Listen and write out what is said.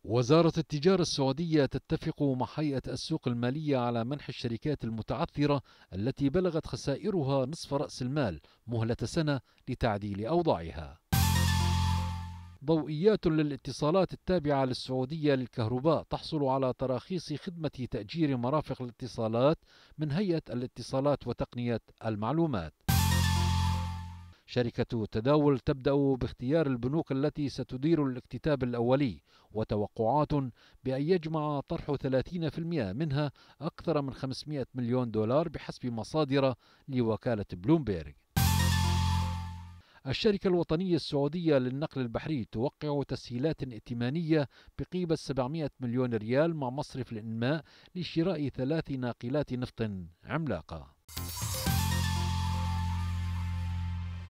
وزارة التجارة السعودية تتفق مع هيئة السوق المالية على منح الشركات المتعثرة التي بلغت خسائرها نصف رأس المال مهلة سنة لتعديل أوضاعها. ضوئيات للاتصالات التابعة للسعودية للكهرباء تحصل على تراخيص خدمة تأجير مرافق الاتصالات من هيئة الاتصالات وتقنية المعلومات. شركة تداول تبدأ باختيار البنوك التي ستدير الاكتتاب الأولي، وتوقعات بأن يجمع طرح 30% منها أكثر من 500 مليون دولار بحسب مصادر لوكالة بلومبيرغ. الشركة الوطنية السعودية للنقل البحري توقع تسهيلات ائتمانية بقيمة 700 مليون ريال مع مصرف الإنماء لشراء 3 ناقلات نفط عملاقة.